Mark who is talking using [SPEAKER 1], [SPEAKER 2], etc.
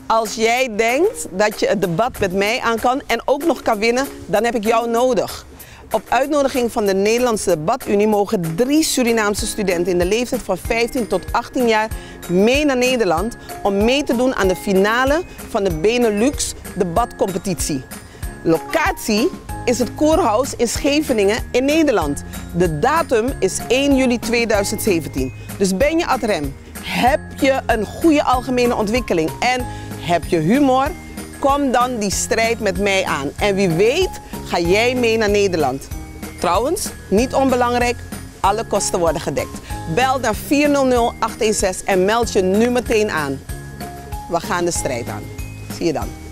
[SPEAKER 1] Als jij denkt dat je het debat met mij aan kan en ook nog kan winnen, dan heb ik jou nodig. Op uitnodiging van de Nederlandse Debat-Unie mogen 3 Surinaamse studenten in de leeftijd van 15 tot 18 jaar mee naar Nederland om mee te doen aan de finale van de Benelux debatcompetitie. Locatie is het Kurhaus in Scheveningen in Nederland. De datum is 1 juli 2017. Dus ben je ad rem, heb je een goede algemene ontwikkeling en heb je humor, kom dan die strijd met mij aan. En wie weet ga jij mee naar Nederland. Trouwens, niet onbelangrijk, alle kosten worden gedekt. Bel naar 400-816 en meld je nu meteen aan. We gaan de strijd aan. Zie je dan.